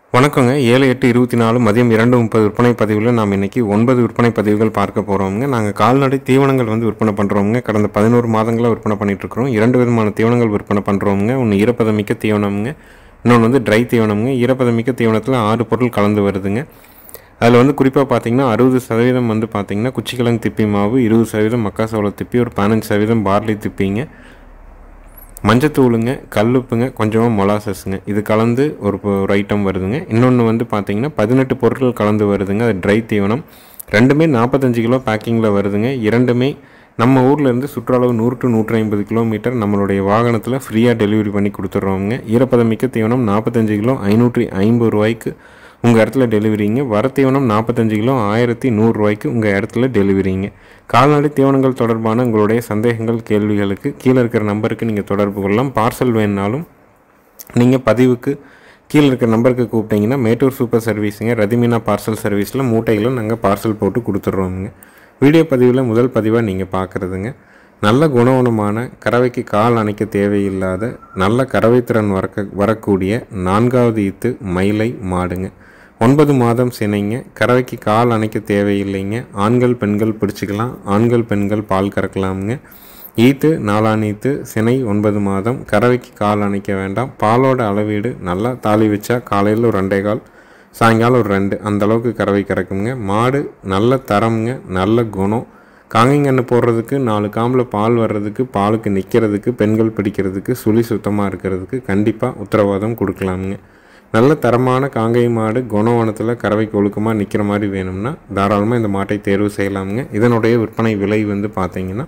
வணக்கங்க. 7/8/24 மதியம் 2:30 விற்பனை பதிவில் நாம் இன்றைக்கி 9 விற்பனை பதிவுகள் பார்க்க போகிறோமுங்க. நாங்கள் கால்நடை தீவனங்கள் விற்பனை பண்ணுறோமுங்க. கடந்த 11 மாதங்களாக விற்பனை பண்ணிகிட்ருக்குறோம். 2 விதமான தீவனங்கள் விற்பனை பண்ணுறோமுங்க. ஒன்று ஈரப்பதமிக்க தீவனமுங்க, இன்னொன்று ட்ரை தீவனமுங்க. ஈரப்பதமிக்க தீவனத்தில் 6 பொருள் கலந்து வருதுங்க. அதில் குறிப்பாக பார்த்திங்கன்னா 60% பார்த்திங்கன்னா குச்சிக்கிழங்கு திப்பி மாவு, 20% மக்காசோள திப்பி, ஒரு 15% பார்லி திப்பிங்க, மஞ்சத்தூளுங்க, கல்லுப்புங்க, கொஞ்சமாக மொலாசஸ்ங்க, இது கலந்து ஒரு ஐட்டம் வருதுங்க. இன்னொன்று பார்த்திங்கன்னா 18 பொருட்கள் கலந்து வருதுங்க. அது ட்ரை தீவனம். ரெண்டுமே 45 கிலோ பேக்கிங்கில் வருதுங்க. இரண்டுமே நம்ம ஊர்லேருந்து சுற்றளவு 100 to 150 கிலோமீட்டர் நம்மளுடைய வாகனத்தில் ஃப்ரீயாக டெலிவரி பண்ணி கொடுத்துட்றோங்க. ஈரப்பதமிக்க தீவனம் 45 கிலோ 550 ரூபாய்க்கு உங்கள் இடத்துல டெலிவரிங்க. வர தீவனம் 45 கிலோ 1100 ரூபாய்க்கு உங்கள் இடத்துல டெலிவரிங்க. கால்நடை தீவனங்கள் தொடர்பான உங்களுடைய சந்தேகங்கள், கேள்விகளுக்கு கீழே இருக்கிற நம்பருக்கு நீங்கள் தொடர்பு கொள்ளலாம். பார்சல் வேணுனாலும் நீங்கள் பதிவுக்கு கீழே இருக்கிற நம்பருக்கு கூப்பிட்டீங்கன்னா மேட்டூர் சூப்பர் சர்வீஸுங்க, ரதிமீனா பார்சல் சர்வீஸில் மூட்டைகளை நாங்கள் பார்சல் போட்டு கொடுத்துட்றோமுங்க. வீடியோ பதிவில் முதல் பதிவாக நீங்கள் பார்க்குறதுங்க நல்ல குணவனமான, கறவைக்கு கால் அணைக்க தேவையில்லாத, நல்ல கறவைத்திறன் வரக்கூடிய 4வது ஈத்து மயிலை மாடுங்க. 9 மாதம் சினைங்க. கறவைக்கு கால் அணைக்க தேவையில்லைங்க. ஆண்கள் பெண்கள் பிடிச்சிக்கலாம். ஆண்கள் பெண்கள் பால் கறக்கலாமுங்க. ஈத்து 4ஆம் ஈத்து, சினை 9 மாதம். கறவைக்கு கால் அணைக்க வேண்டாம். பாலோட அளவீடு நல்லா தாலி வச்சா காலையில் ஒரு 2.25, சாயங்காலம் ஒரு 2, அந்தளவுக்கு கறவை கறக்குங்க. மாடு நல்ல தரம்ங்க, நல்ல குணம். காங்கைங்கன்று போடுறதுக்கு, 4 காம்பில் பால் வர்றதுக்கு, பாலுக்கு நிற்கிறதுக்கு, பெண்கள் பிடிக்கிறதுக்கு, சுழி சுத்தமாக இருக்கிறதுக்கு கண்டிப்பாக உத்தரவாதம் கொடுக்கலாமுங்க. நல்ல தரமான காங்கை மாடு குணவனத்தில் கறவைக்கு ஒழுக்கமாக நிற்கிற மாதிரி வேணும்னா தாராளமாக இந்த மாட்டை தேர்வு செய்யலாமுங்க. இதனுடைய விற்பனை விலை பார்த்திங்கன்னா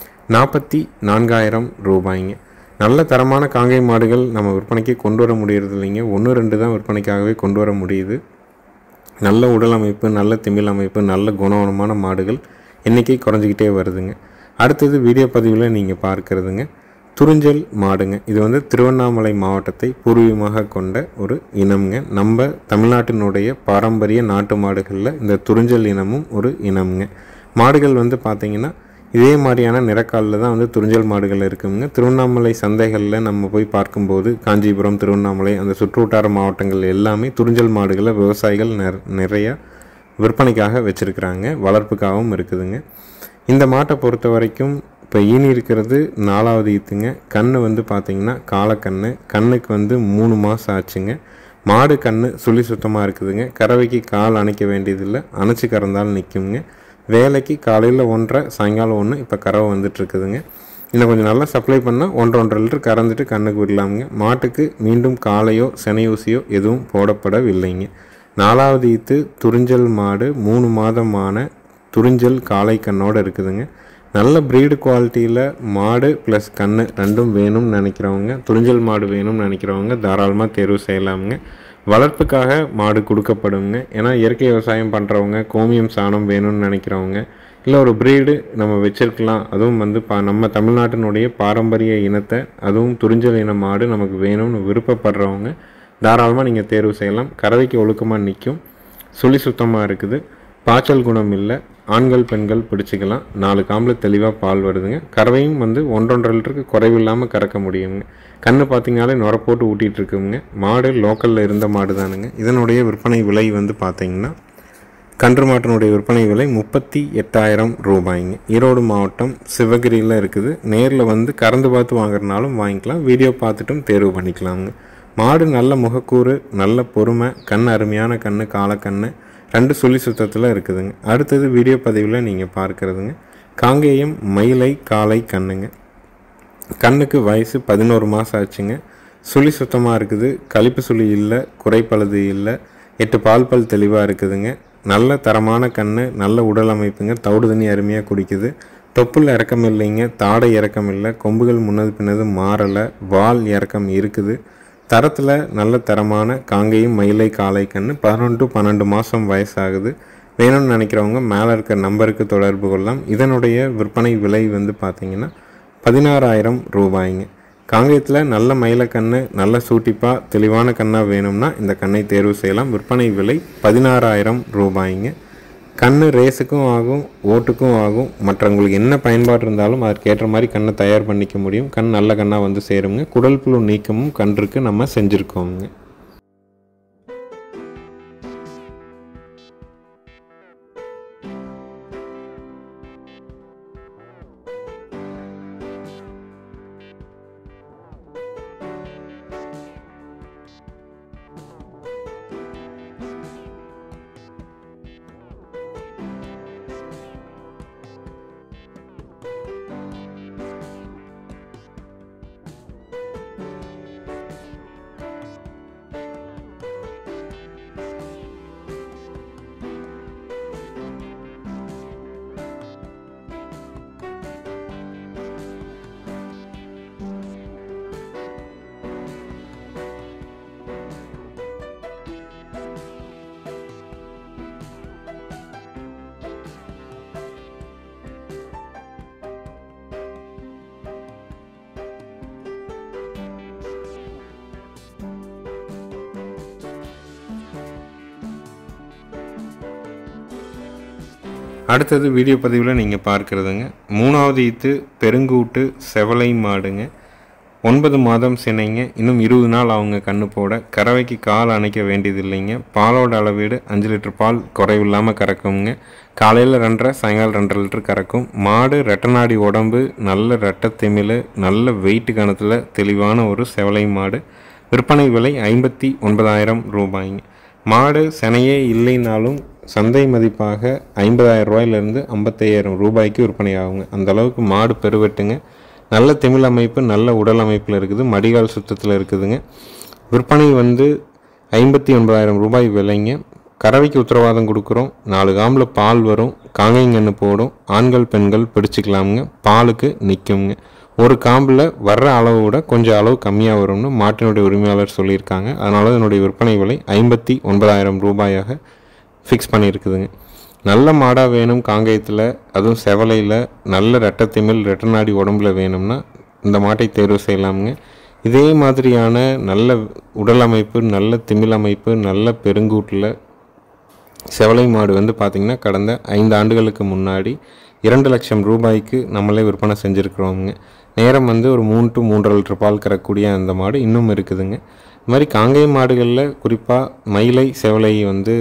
44,000 ரூபாய்ங்க. நல்ல தரமான காங்கை மாடுகள் நம்ம விற்பனைக்கு கொண்டு வர முடியறது இல்லைங்க. 1-2 தான் விற்பனைக்காகவே கொண்டு வர முடியுது. நல்ல உடல் அமைப்பு, நல்ல திமிழ் அமைப்பு, நல்ல குணவனமான மாடுகள் எண்ணிக்கை குறைஞ்சிக்கிட்டே வருதுங்க. அடுத்தது வீடியோ பதிவில் நீங்கள் பார்க்குறதுங்க துறிஞ்சல் மாடுங்க. இது திருவண்ணாமலை மாவட்டத்தை பூர்வீகமாக கொண்ட ஒரு இனம்ங்க. நம்ம தமிழ்நாட்டினுடைய பாரம்பரிய நாட்டு மாடுகளில் இந்த துறிஞ்சல் இனமும் ஒரு இனம்ங்க. மாடுகள் பார்த்திங்கன்னா இதே மாதிரியான நிறக்காலில் தான் துறிஞ்சல் மாடுகள் இருக்குங்க. திருவண்ணாமலை சந்தைகளில் நம்ம போய் பார்க்கும்போது காஞ்சிபுரம், திருவண்ணாமலை, அந்த சுற்றுவட்டார மாவட்டங்கள் எல்லாமே துறிஞ்சல் மாடுகளை விவசாயிகள் நிறையா விற்பனைக்காக வச்சுருக்கிறாங்க, வளர்ப்புக்காகவும் இருக்குதுங்க. இந்த மாட்டை பொறுத்த வரைக்கும் இப்போ ஈனி இருக்கிறது 4வது ஈத்துங்க. கண்ணு பார்த்திங்கன்னா காலக்கண்ணு. கண்ணுக்கு 3 மாதம் ஆச்சுங்க. மாடு கண்ணு சுழி சுத்தமாக இருக்குதுங்க. கறவைக்கு கால் அணைக்க வேண்டியதில்லை, அணைச்சி கறந்தாலும் நிற்குங்க. வேலைக்கு காலையில் 1.5, சாயங்காலம் 1, இப்போ கறவை வந்துட்டுருக்குதுங்க. இன்னும் கொஞ்சம் நல்லா சப்ளை பண்ணால் 1-1.5 லிட்டர் கறந்துட்டு கண்ணுக்கு விடலாமுங்க. மாட்டுக்கு மீண்டும் காலையோ செனையூசியோ எதுவும் போடப்படவில்லைங்க. 4வது ஈத்து துறிஞ்சல் மாடு, 3 மாதமான துறிஞ்சல் காளை கண்ணோடு இருக்குதுங்க. நல்ல ப்ரீடு குவாலிட்டியில் மாடு ப்ளஸ் கண்ணு ரெண்டும் வேணும்னு நினைக்கிறவங்க, துறிஞ்சல் மாடு வேணும்னு நினைக்கிறவங்க தாராளமாக தேர்வு செய்யலாமுங்க. வளர்ப்புக்காக மாடு கொடுக்கப்படுங்க. ஏன்னா இயற்கை விவசாயம் பண்ணுறவங்க, கோமியம் சாணம் வேணும்னு நினைக்கிறவங்க, இல்லை ஒரு ப்ரீடு நம்ம வச்சுருக்கலாம், அதுவும் நம்ம தமிழ்நாட்டினுடைய பாரம்பரிய இனத்தை, அதுவும் துறிஞ்சல் இன மாடு நமக்கு வேணும்னு விருப்பப்படுறவங்க தாராளமாக நீங்கள் தேர்வு செய்யலாம். கறவைக்கு ஒழுக்கமாக நிற்கும், சுழி சுத்தமாக இருக்குது, பாய்ச்சல் குணம் இல்லை, ஆண்கள் பெண்கள் பிடிச்சிக்கலாம். 4 காம்பில் தெளிவாக பால் வருதுங்க. கறவையும் 1-1.5 லிட்டருக்கு குறைவில்லாமல் கறக்க முடியுங்க. கண்ணு பார்த்திங்கனாலே நுர போட்டு ஊட்டிகிட்டு இருக்குங்க. மாடு லோக்கலில் இருந்த மாடு தானுங்க. இதனுடைய விற்பனை விலை பார்த்திங்கன்னா கன்று மாட்டினுடைய விற்பனை விலை 38,000 ரூபாய்ங்க. ஈரோடு மாவட்டம் சிவகிரியில் இருக்குது. நேரில் கறந்து பார்த்து வாங்குறதுனாலும் வாங்கிக்கலாம், வீடியோ பார்த்துட்டும் தேர்வு பண்ணிக்கலாங்க. மாடு நல்ல முகக்கூறு, நல்ல பொறுமை, கண் அருமையான கண், காலக்கண்ணு, 2 சுழி சுத்தத்தில் இருக்குதுங்க. அடுத்தது வீடியோ பதிவில் நீங்கள் பார்க்குறதுங்க காங்கேயம் மயிலை காளை கண்ணுங்க. கண்ணுக்கு வயசு 11 மாதம் ஆச்சுங்க. சுழி சுத்தமாக இருக்குது, கழிப்பு சுழி இல்லை, குறைப்பழுது இல்லை, 8 பால் தெளிவாக இருக்குதுங்க. நல்ல தரமான கண், நல்ல உடல் அமைப்புங்க. தவிடு தண்ணி அருமையாக குடிக்குது. தொப்புள் இறக்கம் இல்லைங்க, தாடை இறக்கம் இல்லை, கொம்புகள் முன்னது பின்னது மாறலை, வால் இறக்கம் இருக்குது. தரத்தில் நல்ல தரமான காங்கேயம் மயிலை காளை கன்று, 11 to 12 மாதம் வயசாகுது. வேணும்னு நினைக்கிறவங்க மேலே இருக்கிற நம்பருக்கு தொடர்பு கொள்ளலாம். இதனுடைய விற்பனை விலை பார்த்திங்கன்னா 16,000 ரூபாய்ங்க. காங்கேயத்தில் நல்ல மயிலக்கண்ணு, நல்ல சூட்டிப்பாக தெளிவான கண்ணாக வேணும்னா இந்த கண்ணை தேர்வு செய்யலாம். விற்பனை விலை 16,000 ரூபாய்ங்க. கண்ணு ரேஸுக்கும் ஆகும், ஓட்டுக்கும் ஆகும். மற்றவங்களுக்கு என்ன பயன்பாடு இருந்தாலும் அதற்கேற்ற மாதிரி கண்ணை தயார் பண்ணிக்க முடியும். கண் நல்ல கண்ணாக சேருங்க. குடல் புழு நீக்கமும் கன்றுக்கு நம்ம செஞ்சுருக்கோங்க. அடுத்தது வீடியோ பதிவில் நீங்கள் பார்க்குறதுங்க 3வது ஈத்து பெருங்கூட்டு செவலை மாடுங்க. 9 மாதம் சினைங்க. இன்னும் 20 நாள் அவங்க கண்ணு போட. கறவைக்கு கால் அணைக்க வேண்டியது இல்லைங்க. பாலோட அளவீடு 5 லிட்டர் பால் குறைவில்லாமல் கறக்குங்க. காலையில் 2.5 சாயங்காலம் 2.5 லிட்டர் கறக்கும். மாடு ரெட்டநாடி உடம்பு, நல்ல ரெட்டை திமிழ், நல்ல வெயிட்டு கணத்தில் தெளிவான ஒரு செவலை மாடு. விற்பனை விலை 59,000 ரூபாய்ங்க. மாடு சினையே இல்லைனாலும் சந்தை மதிப்பாக 50,000 ரூபாயிலிருந்து 55,000 ரூபாய்க்கு விற்பனை ஆகுங்க. அந்தளவுக்கு மாடு பெருவெட்டுங்க. நல்ல திமிழ் அமைப்பு, நல்ல உடல் அமைப்பில் இருக்குது. மடிகால் சுத்தத்தில் இருக்குதுங்க. விற்பனை 59,000 ரூபாய் விலைங்க. கறவைக்கு உத்தரவாதம் கொடுக்குறோம். 4 காம்பில் பால் வரும். காங்கைங்கன்று போடும். ஆண்கள் பெண்கள் பிடிச்சிக்கலாமுங்க. பாலுக்கு நிற்குங்க. ஒரு காம்பில் வர்ற அளவை விட கொஞ்சம் அளவு கம்மியாக வரும்னு மாட்டினுடைய உரிமையாளர் சொல்லியிருக்காங்க. அதனால என்னுடைய விற்பனை விலை 59,000 ரூபாயாக ஃபிக்ஸ் பண்ணியிருக்குதுங்க. நல்ல மாடாக வேணும் காங்கேயத்தில், அதுவும் செவலையில் நல்ல ரெட்டத்திமிழ் ரெட்டநாடி உடம்புல வேணும்னா இந்த மாட்டை தேர்வு செய்யலாமுங்க. இதே மாதிரியான நல்ல உடல் அமைப்பு, நல்ல திமிழ் அமைப்பு, நல்ல பெருங்கூட்டில் செவலை மாடு பார்த்திங்கன்னா கடந்த 5 ஆண்டுகளுக்கு முன்னாடி 2 லட்சம் ரூபாய்க்கு நம்மளே விற்பனை செஞ்சுருக்குறோமுங்க. நேரம் ஒரு 3 to 3.5 லிட்டர் பால் கறக்கூடிய அந்த மாடு இன்னும் இருக்குதுங்க. இது மாதிரி காங்கேய மாடுகளில் குறிப்பாக மயிலை செவலை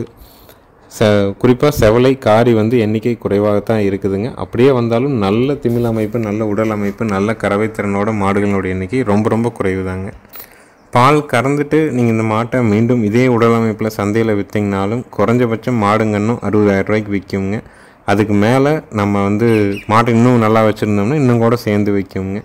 குறிப்பாக செவலை காரி எண்ணிக்கை குறைவாகத்தான் இருக்குதுங்க. அப்படியே வந்தாலும் நல்ல திமிழ் அமைப்பு, நல்ல உடல் அமைப்பு, நல்ல கறவை திறனோட மாடுகளோட எண்ணிக்கை ரொம்ப குறைவு தாங்க. பால் கறந்துட்டு நீங்கள் இந்த மாட்டை மீண்டும் இதே உடல் அமைப்பில் சந்தையில் விற்றிங்கனாலும் குறைஞ்சபட்சம் மாடுங்கன்னும் 60,000 ரூபாய்க்கு விற்குங்க. அதுக்கு மேலே நம்ம மாட்டை இன்னும் நல்லா வச்சுருந்தோம்னா இன்னும் கூட சேர்ந்து விற்குங்க.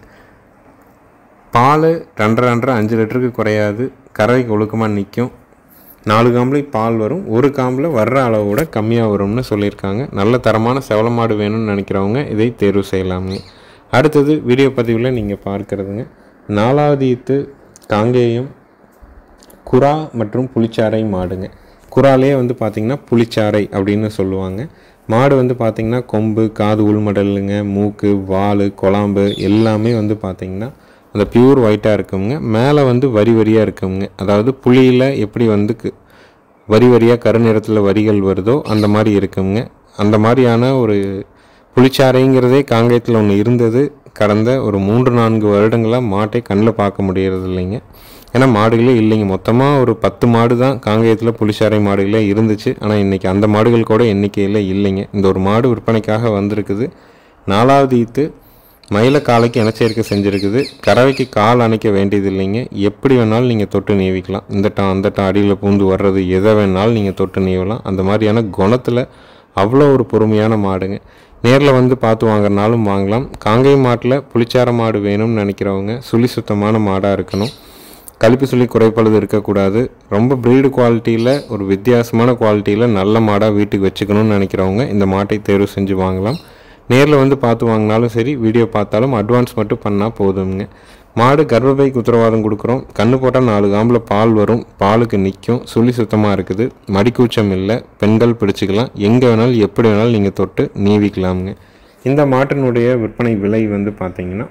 பால் 2.5 5 லிட்டருக்கு குறையாது. கறவைக்கு ஒழுக்கமாக நிற்கும். 4 காம்பில் பால் வரும். ஒரு காம்பில் வர்ற அளவோட கம்மியாக வரும்னு சொல்லியிருக்காங்க. நல்ல தரமான செவலை மாடு வேணும்னு நினைக்கிறவங்க இதை தேர்வு செய்யலாமுங்க. அடுத்தது வீடியோ பதிவில் நீங்கள் பார்க்குறதுங்க 4வது ஈத்து காங்கேயம் குரா மற்றும் புளிச்சாறை மாடுங்க. குராலே பார்த்திங்கன்னா புளிச்சாறை அப்படின்னு சொல்லுவாங்க. மாடு பார்த்திங்கன்னா கொம்பு, காது உள்மடலுங்க, மூக்கு, வால், கொழாம்பு எல்லாமே பார்த்திங்கன்னா அந்த பியூர் ஒயிட்டாக இருக்குங்க. மேலே வரி வரியாக இருக்குங்க. அதாவது புளியில் எப்படி வரி வரியாக கருநிறத்தில் வரிகள் வருதோ அந்த மாதிரி இருக்குங்க. அந்த மாதிரியான ஒரு புளிச்சாறைங்கிறதே காங்கேயத்தில் ஒன்று இருந்தது. கடந்த ஒரு 3-4 வருடங்களாக மாட்டை கண்ணில் பார்க்க முடியறது இல்லைங்க. ஏன்னா மாடுகளே இல்லைங்க. மொத்தமாக ஒரு 10 மாடு தான் காங்கேயத்தில் புளிச்சாறை மாடுகளே இருந்துச்சு. ஆனால் இன்றைக்கி அந்த மாடுகள் கூட எண்ணிக்கையில் இல்லைங்க. இந்த ஒரு மாடு விற்பனைக்காக வந்திருக்குது. 4வது ஈத்து மயில காலைக்கு இனச்சேர்க்கை செஞ்சுருக்குது. கறவைக்கு கால் அணைக்க வேண்டியது இல்லைங்க. எப்படி வேணாலும் நீங்கள் தொட்டு நீவிக்கலாம். இந்த அந்த அடியில் பூந்து வர்றது எதை வேணாலும் நீங்கள் தொட்டு நீவலாம். அந்த மாதிரியான குணத்தில் அவ்வளோ ஒரு பொறுமையான மாடுங்க. நேரில் பார்த்து வாங்குறனாலும் வாங்கலாம். காங்கேய மாட்டில் புளிச்சார மாடு வேணும்னு நினைக்கிறவங்க சுழி சுத்தமான மாடாக இருக்கணும். கழிப்பு சுழி குறைப்பழுது இருக்கக்கூடாது. ரொம்ப ப்ரீடு குவாலிட்டியில் ஒரு வித்தியாசமான குவாலிட்டியில் நல்ல மாடாக வீட்டுக்கு வச்சுக்கணும்னு நினைக்கிறவங்க இந்த மாட்டை தேர்வு செஞ்சு வாங்கலாம். நேரில் பார்த்து வாங்கினாலும் சரி, வீடியோ பார்த்தாலும் அட்வான்ஸ் மட்டும் பண்ணால் போதுங்க. மாடு கர்ப்பப்பைக்கு உத்தரவாதம் கொடுக்குறோம். கண்ணு போட்டால் 4 காம்பில் பால் வரும். பாலுக்கு நிற்கும். சுழி சுத்தமாக இருக்குது. மடிக்கூச்சம் இல்லை. பெண்கள் பிடிச்சிக்கலாம். எங்கே வேணாலும் எப்படி வேணாலும் நீங்கள் தொட்டு நீவிக்கலாமுங்க. இந்த மாட்டினுடைய விற்பனை விலை பார்த்திங்கன்னா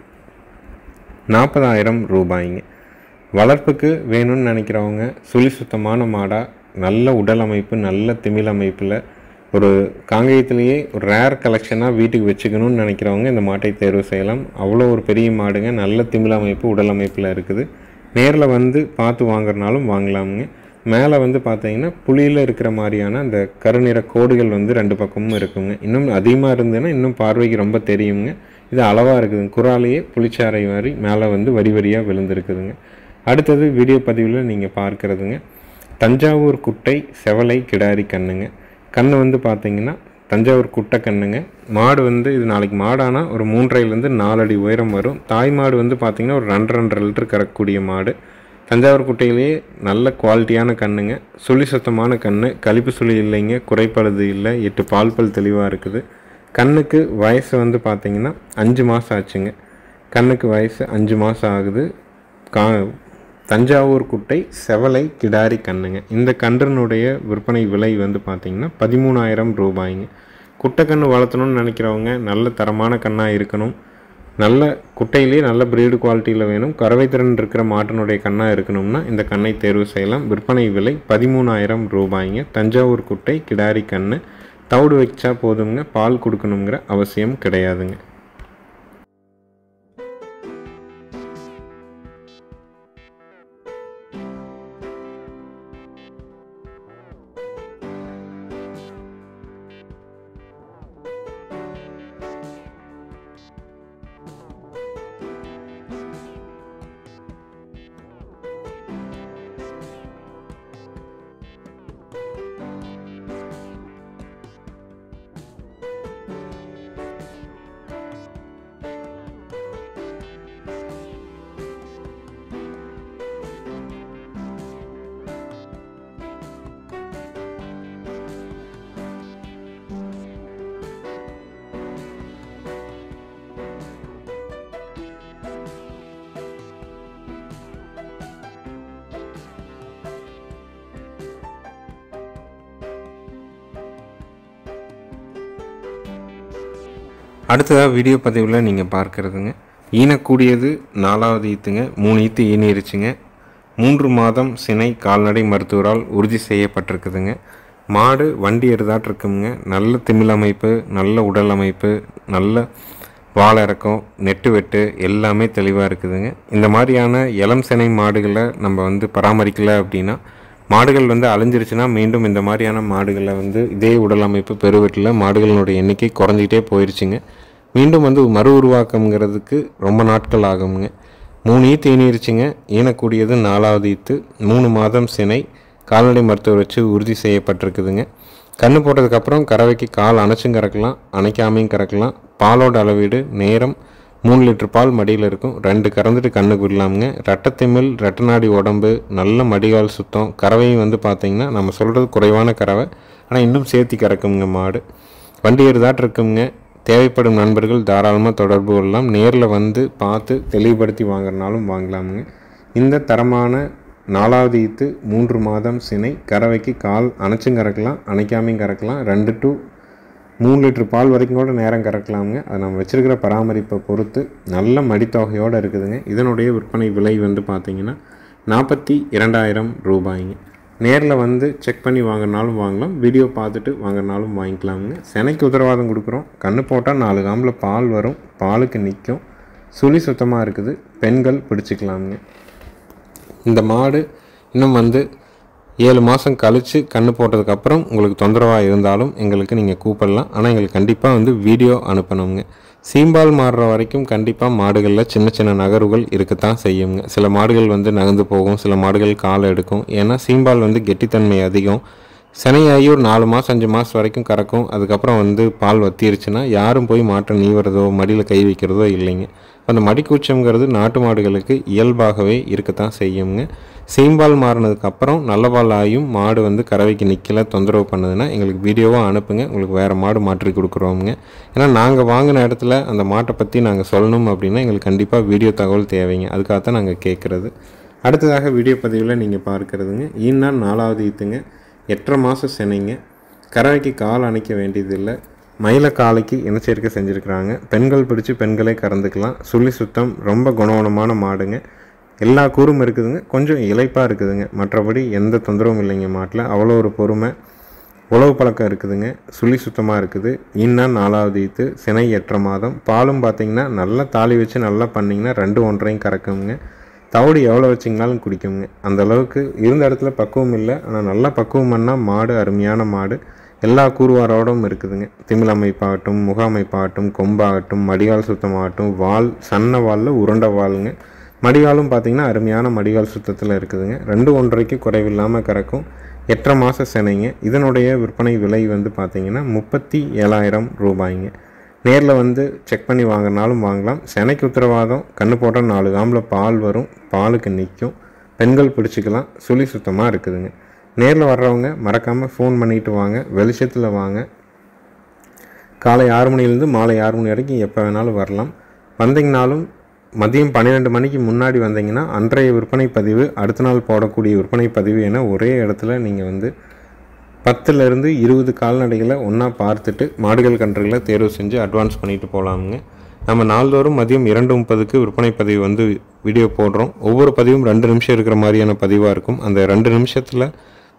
40,000 ரூபாய்ங்க. வளர்ப்புக்கு வேணும்னு நினைக்கிறவங்க சுழி சுத்தமான மாடாக, நல்ல உடல் அமைப்பு, நல்ல திமிழ் அமைப்பில் ஒரு காங்கேயத்திலேயே ஒரு ரேர் கலெக்ஷனாக வீட்டுக்கு வச்சுக்கணும்னு நினைக்கிறவங்க இந்த மாட்டை தேர்வு செய்யலாம். அவ்வளோ ஒரு பெரிய மாடுங்க. நல்ல திமிழ் அமைப்பு, உடல் அமைப்பில் இருக்குது. நேரில் பார்த்து வாங்குறனாலும் வாங்கலாமுங்க. மேலே பார்த்தீங்கன்னா புளியில் இருக்கிற மாதிரியான அந்த கருநிற கோடுகள் 2 பக்கமும் இருக்குங்க. இன்னும் அதிகமாக இருந்ததுன்னா இன்னும் பார்வைக்கு ரொம்ப தெரியுங்க. இது அளவாக இருக்குதுங்க. குராலேயே புளிச்சாறை மாதிரி மேலே வரி வரியாக விழுந்துருக்குதுங்க. அடுத்தது வீடியோ பதிவில் நீங்கள் பார்க்குறதுங்க தஞ்சாவூர் குட்டை செவலை கிடாரி கண்ணுங்க. கண்ணு பார்த்திங்கன்னா தஞ்சாவூர் குட்டை கண்ணுங்க. மாடு இது நாளைக்கு மாடானால் ஒரு 3.5 to 4 அடி உயரம் வரும். தாய் மாடு பார்த்திங்கன்னா ஒரு 2.5 லிட்டர் கறக்கக்கூடிய மாடு. தஞ்சாவூர் குட்டையிலேயே நல்ல குவாலிட்டியான கண்ணுங்க. சுழி சுத்தமான கண்ணு. கழிப்பு சுழி இல்லைங்க. குறைப்பழுது இல்லை. 8 பால் பல் தெளிவாக இருக்குது. கண்ணுக்கு வயசு பார்த்திங்கன்னா 5 மாதம் ஆச்சுங்க. கண்ணுக்கு வயசு 5 மாதம் ஆகுது. தஞ்சாவூர் குட்டை செவலை கிடாரி கண்ணுங்க. இந்த கன்றினுடைய விற்பனை விலை பார்த்திங்கன்னா 13,000 ரூபாய்ங்க. குட்டை கன்று வளர்த்தணும்னு நினைக்கிறவங்க நல்ல தரமான கண்ணாக இருக்கணும். நல்ல குட்டையிலேயே நல்ல பிரீடு குவாலிட்டியில் வேணும். கறவை திறன் இருக்கிற மாட்டினுடைய கண்ணாக இருக்கணும்னா இந்த கண்ணை தேர்வு செய்யலாம். விற்பனை விலை 13,000 ரூபாய்ங்க. தஞ்சாவூர் குட்டை கிடாரி கண்ணு. தவிடு வச்சா போதுங்க, பால் கொடுக்கணுங்கிற அவசியம் கிடையாதுங்க. அடுத்ததாக வீடியோ பதிவில் நீங்கள் பார்க்குறதுங்க, ஈனக்கூடியது 4வது ஈத்துங்க. 3 ஈத்து ஈனிருச்சுங்க. 3 மாதம் சினை கால்நடை மருத்துவரால் உறுதி செய்யப்பட்டிருக்குதுங்க. மாடு வண்டி எருதாட்டு இருக்குங்க. நல்ல திமிழ் அமைப்பு, நல்ல உடல் அமைப்பு, நல்ல வால் இறக்கம், நெட்டு வெட்டு எல்லாமே தெளிவாக இருக்குதுங்க. இந்த மாதிரியான இளம் சினை மாடுகளை நம்ம பராமரிக்கலை அப்படின்னா, மாடுகள் அழிஞ்சிருச்சுன்னா மீண்டும் இந்த மாதிரியான மாடுகளை இதே உடல் அமைப்பு பெருவெட்டில் மாடுகளினுடைய எண்ணிக்கை குறைஞ்சிக்கிட்டே போயிடுச்சுங்க. மீண்டும் மறு உருவாக்கம்ங்கிறதுக்கு ரொம்ப நாட்கள் ஆகுங்க. 3 ஈத்து ஈனிருச்சுங்க. ஈனக்கூடியது 4வது ஈத்து. 3 மாதம் சினை கால்நடை மருத்துவர் வச்சு உறுதி செய்யப்பட்டிருக்குதுங்க. கன்று போட்டதுக்கப்புறம் கறவைக்கு கால் அணைச்சும் கறக்கலாம், அணைக்காமையும் கறக்கலாம். பாலோட அளவீடு நேரம் 3 லிட்டர் பால் மடியில் இருக்கும். 2 கறந்துட்டு கண்ணுக்கு விடலாமுங்க. ரெட்டத்திமிழ், ரெட்டநாடி உடம்பு, நல்ல மடிகால் சுத்தம். கறவையும் பார்த்திங்கன்னா நம்ம சொல்கிறது குறைவான கறவை, ஆனால் இன்னும் சேர்த்தி கறக்குங்க மாடு. வண்டி எருதாட்டு இருக்குங்க. தேவைப்படும் நண்பர்கள் தாராளமாக தொடர்பு கொள்ளலாம். நேரில் பார்த்து தெளிவுபடுத்தி வாங்குறனாலும் வாங்கலாமுங்க. இந்த தரமான 4வது ஈத்து 3 மாதம் சினை கறவைக்கு கால் அணைச்சும் கறக்கலாம், அணைக்காமையும் கறக்கலாம். 2 to 3 லிட்டர் பால் வரைக்கும் கூட நேரம் கறக்கலாமுங்க. அது நம்ம வச்சுருக்கிற பராமரிப்பை பொறுத்து நல்ல மடித்தொகையோடு இருக்குதுங்க. இதனுடைய விற்பனை விலை பார்த்திங்கன்னா 42,000 ரூபாய்ங்க. நேரில் செக் பண்ணி வாங்கினாலும் வாங்கலாம், வீடியோ பார்த்துட்டு வாங்கினாலும் வாங்கிக்கலாமுங்க. சினைக்கு உத்தரவாதம் கொடுக்குறோம். கன்று போட்டால் 4 காம்பில் பால் வரும், பாலுக்கு நிற்கும், சுழி சுத்தமாக இருக்குது, பெண்கள் பிடிச்சிக்கலாமுங்க. இந்த மாடு இன்னும் 7 மாதம் கழித்து கன்று போட்டதுக்கப்புறம் உங்களுக்கு தொந்தரவாக இருந்தாலும் எங்களுக்கு நீங்கள் கூப்பிடலாம். ஆனால் எங்களுக்கு கண்டிப்பாக வீடியோ அனுப்பணுங்க. சீம்பால் மாறுற வரைக்கும் கண்டிப்பாக மாடுகளில் சின்ன சின்ன நகர்வுகள் இருக்கத்தான் செய்யுங்க. சில மாடுகள் நகர்ந்து போகும், சில மாடுகள் காலை எடுக்கும். ஏன்னா சீம்பால் கெட்டித்தன்மை அதிகம். சினையாகி ஒரு 4 மாதம் 5 மாதம் வரைக்கும் கறக்கும். அதுக்கப்புறம் பால் வத்திருச்சுன்னா யாரும் போய் மாட்டை நீவுறதோ மடியில் கை வைக்கிறதோ இல்லைங்க. அந்த மடிக்கூச்சம்ங்கிறது நாட்டு மாடுகளுக்கு இயல்பாகவே இருக்கத்தான் செய்யுங்க. சீம்பால் மாறினதுக்கப்புறம் நல்ல பால் ஆகியும் மாடு கறவைக்கு நிற்கலை, தொந்தரவு பண்ணுதுன்னா எங்களுக்கு வீடியோவாக அனுப்புங்க, உங்களுக்கு வேறு மாடு மாற்றி கொடுக்குறோமுங்க. ஏன்னா நாங்கள் வாங்கின இடத்துல அந்த மாட்டை பற்றி நாங்கள் சொல்லணும் அப்படின்னா எங்களுக்கு கண்டிப்பாக வீடியோ தகவல் தேவைங்க. அதுக்காகத்தான் நாங்கள் கேட்குறது. அடுத்ததாக வீடியோ பதிவில் நீங்கள் பார்க்குறதுங்க, ஈன்னா 4வது ஈத்துங்க. 8.5 மாதம் சினைங்க. கறவைக்கு கால் அணைக்க வேண்டியதில்லை. மயில காலைக்கு இனச்சேர்க்கை செஞ்சுருக்குறாங்க. பெண்கள் பிடிச்சி பெண்களே கறந்துக்கலாம். சுழி சுத்தம், ரொம்ப குணவனமான மாடுங்க. எல்லா கூறும் இருக்குதுங்க. கொஞ்சம் இளைப்பாக இருக்குதுங்க. மற்றபடி எந்த தொந்தரவும் இல்லைங்க மாட்டில். அவ்வளோ ஒரு பொறுமை, உழவு பழக்கம் இருக்குதுங்க. சுழி சுத்தமாக இருக்குது. ஈன்னா 4வது ஈத்து, சினை 8.5 மாதம். பாலும் பார்த்திங்கன்னா நல்லா தாலி வச்சு நல்லா பண்ணிங்கன்னா 2 1/2 கறக்குங்க. தவிடு எவ்வளோ வச்சிங்கனாலும் குடிக்குங்க. அந்தளவுக்கு இருந்த இடத்துல பக்குவம் இல்லை, ஆனால் நல்லா பக்குவம் பண்ணால் மாடு அருமையான மாடு. எல்லா கூறுவாரோடும் இருக்குதுங்க. திமிழ் அமைப்பாகட்டும், முக அமைப்பாகட்டும், கொம்பாகட்டும், மடிகால் சுத்தமாகட்டும், வால் சன்ன வாலில் உருண்டை வாளுங்க. மடிகாலும் பார்த்திங்கன்னா அருமையான மடிகால் சுத்தத்தில் இருக்குதுங்க. 2 1/2 குறைவில்லாமல் கறக்கும். 8.5 மாத சினைங்க. இதனுடைய விற்பனை விலை பார்த்திங்கன்னா 37,000 ரூபாய்ங்க. நேரில் செக் பண்ணி வாங்கினாலும் வாங்கலாம். சினைக்கு உத்தரவாதம். கன்று போட்டால் 4 காம்பில் பால் வரும், பாலுக்கு நிற்கும், பெண்கள் பிடிச்சிக்கலாம், சுழி சுத்தமாக இருக்குதுங்க. நேரில் வர்றவங்க மறக்காமல் ஃபோன் பண்ணிவிட்டு வாங்க. வெளிச்சத்தில் வாங்க. காலை 6 மணிலேருந்து மாலை 6 மணி வரைக்கும் எப்போ வேணாலும் வரலாம். வந்தீங்கனாலும் மதியம் 12 மணிக்கு முன்னாடி வந்தீங்கன்னா அன்றைய விற்பனை பதிவு, அடுத்த நாள் போடக்கூடிய விற்பனை பதிவு என ஒரே இடத்துல நீங்கள் 10லேருந்து 20 கால்நடைகளை ஒன்றா பார்த்துட்டு மாடுகள் கன்றுகளை தேர்வு செஞ்சு அட்வான்ஸ் பண்ணிட்டு போகலாமுங்க. நம்ம நாள்தோறும் மதியம் 2:30க்கு விற்பனை பதிவு வீடியோ போடுறோம். ஒவ்வொரு பதிவும் 2 நிமிஷம் இருக்கிற மாதிரியான பதிவாக இருக்கும். அந்த 2 நிமிஷத்தில்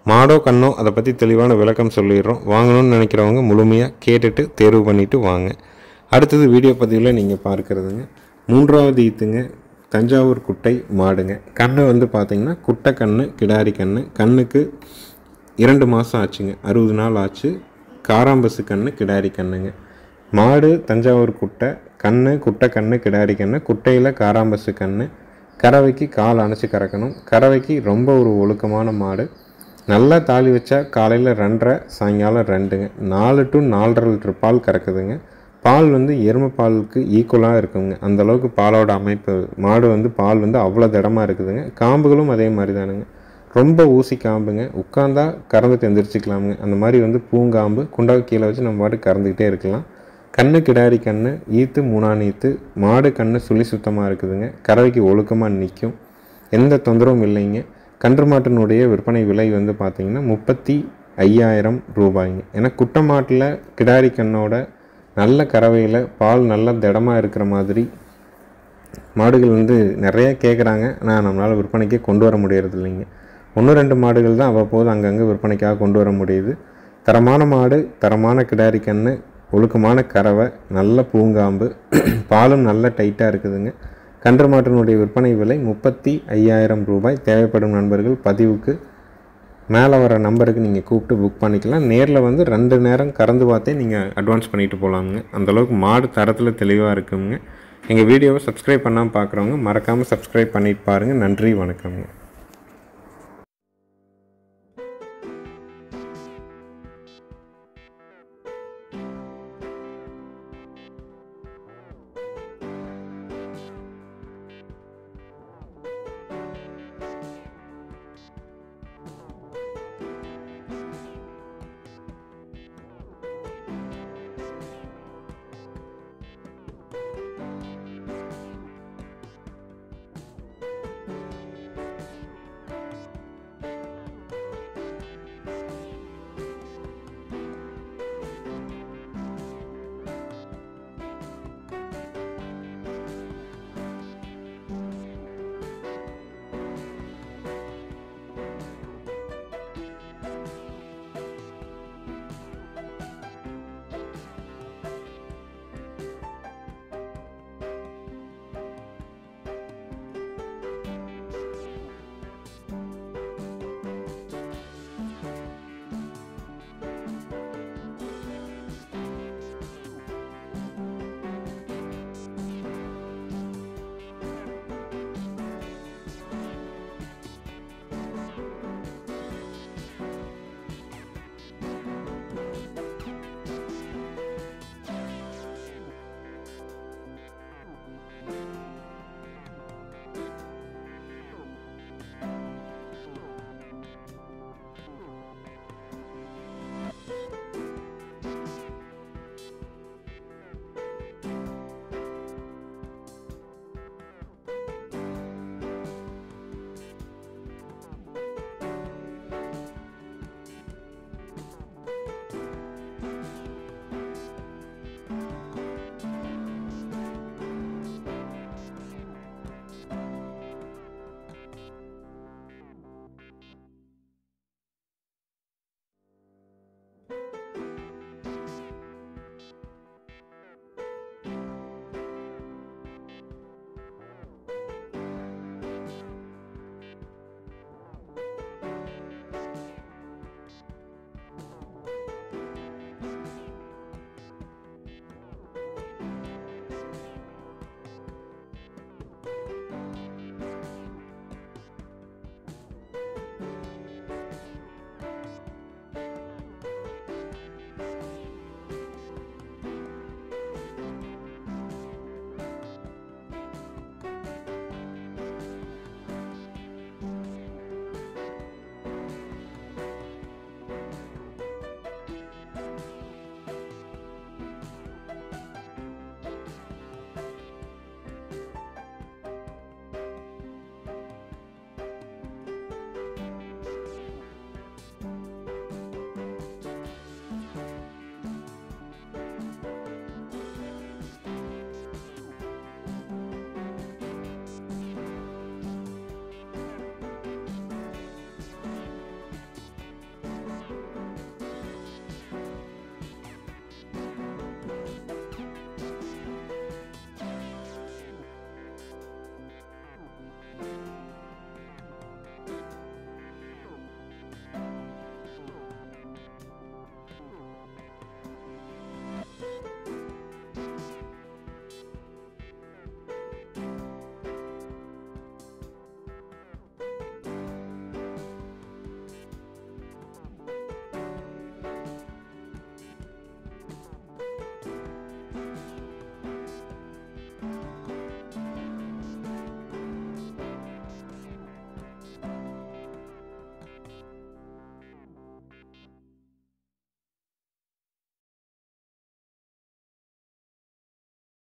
மாடோ கண்ணோ அதை பற்றி தெளிவான விளக்கம் சொல்லிடுறோம். வாங்கணும்னு நினைக்கிறவங்க முழுமையாக கேட்டுட்டு தேர்வு பண்ணிவிட்டு வாங்க. அடுத்தது வீடியோ பதிவில் நீங்கள் பார்க்குறதுங்க 3வது ஈத்துங்க, தஞ்சாவூர் குட்டை மாடுங்க. கண்ணு வந்து பார்த்திங்கன்னா குட்டை கண்ணு, கிடாரி கண்ணு. கண்ணுக்கு 2 மாதம் ஆச்சுங்க, 60 நாள் ஆச்சு. காராம்பசு கண்ணு, கிடாரி கண்ணுங்க. மாடு தஞ்சாவூர் குட்டை கண்ணு, குட்டை கண்ணு, கிடாரி கண்ணு. குட்டையில் காராம்பசு கண்ணு. கறவைக்கு கால் அணைச்சி கறக்கணும். கறவைக்கு ரொம்ப ஒரு ஒழுக்கமான மாடு. நல்லா தாலி வச்சா காலையில் 2:30, சாயங்காலம் 2ங்க. 4 to 4.5 லிட்டர் பால் கறக்குதுங்க. பால் வந்து எருமை பாலுக்கு ஈக்குவலாக இருக்குங்க. அந்தளவுக்கு பாலோட அமைப்பு. மாடு வந்து பால் வந்து அவ்வளோ திடமாக இருக்குதுங்க. காம்புகளும் அதே மாதிரி தானுங்க. ரொம்ப ஊசி காம்புங்க. உட்காந்தா கறந்துட்டு எந்திரிச்சிக்கலாமுங்க. அந்த மாதிரி வந்து பூங்காம்பு. குண்டாவை கீழே வச்சு நம்ம பாட்டு கறந்துக்கிட்டே இருக்கலாம். கண்ணு, கிடாரி கண்ணு. ஈத்து 3ஆம் ஈத்து. மாடு கண்ணு சுழி சுத்தமாக இருக்குதுங்க. கறவைக்கு ஒழுக்கமாக நிற்கும். எந்த தொந்தரவும் இல்லைங்க. கன்று மாட்டினுடைய விற்பனை விலை வந்து பார்த்திங்கன்னா 35,000 ரூபாய்ங்க. ஏன்னா குட்டை மாட்டில் கிடாரி கண்ணோட நல்ல கறவையில் பால் நல்லா திடமாக இருக்கிற மாதிரி மாடுகள் வந்து நிறைய கேட்குறாங்க. ஆனால் நம்மளால் விற்பனைக்கே கொண்டு வர முடியறது இல்லைங்க. 1-2 மாடுகள் தான் அவ்வப்போது அங்கங்கே விற்பனைக்காக கொண்டு வர முடியுது. தரமான மாடு, தரமான கிடாரி கண்ணு, ஒழுக்கமான கறவை, நல்ல பூங்காம்பு, பாலும் நல்ல டைட்டாக இருக்குதுங்க. கன்று மாட்டினுடைய விற்பனை விலை 35,000 ரூபாய். தேவைப்படும் நண்பர்கள் பதிவுக்கு மேலே வர நம்பருக்கு நீங்கள் கூப்பிட்டு புக் பண்ணிக்கலாம். நேரில் வந்து 2 நேரம் கறந்து பார்த்தே நீங்கள் அட்வான்ஸ் பண்ணிட்டு போகலாமுங்க. அந்தளவுக்கு மாடு தரத்தில் தெளிவாக இருக்குங்க. எங்கள் வீடியோவை சப்ஸ்கிரைப் பண்ணாமல் பார்க்குறவங்க மறக்காமல் சப்ஸ்கிரைப் பண்ணிட்டு பாருங்கள். நன்றி, வணக்கம்ங்க.